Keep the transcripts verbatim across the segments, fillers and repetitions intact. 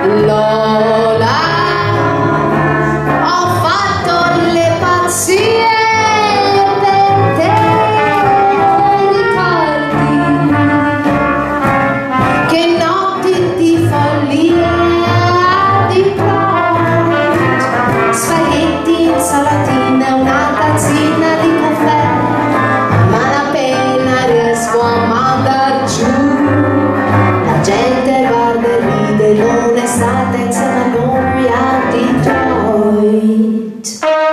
Lola, ho fatto le pazzie per te, ricordi che notti di follia, di pride, spaghetti, insalatina, una tazzina di caffè, a malapena riesco a mandar giù, la gente guarda e ride, non è stata insieme a noi a Detroit.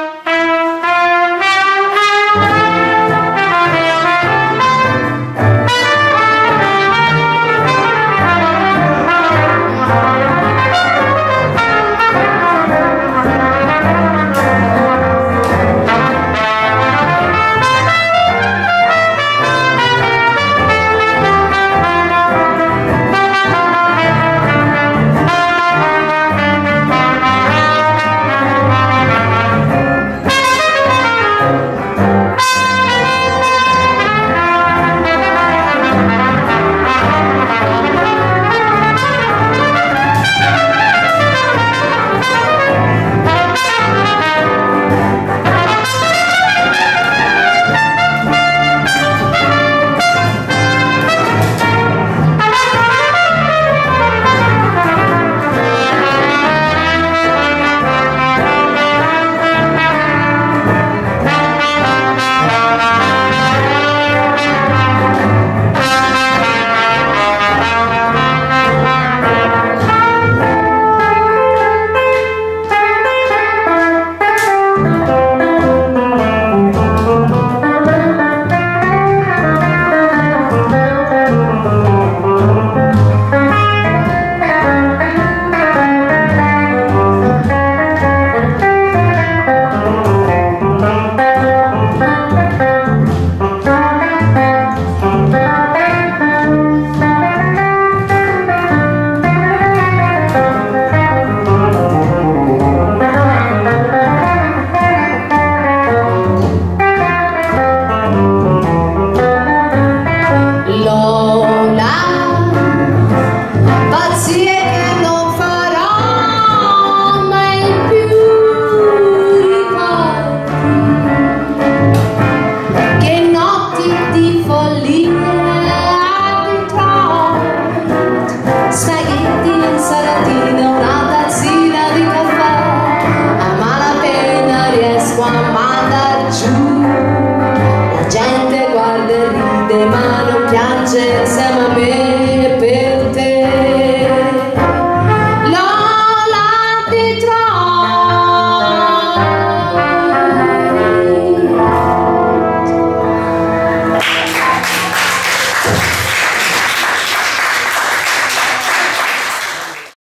Ma non piange insieme a me per te. Lola Detroit.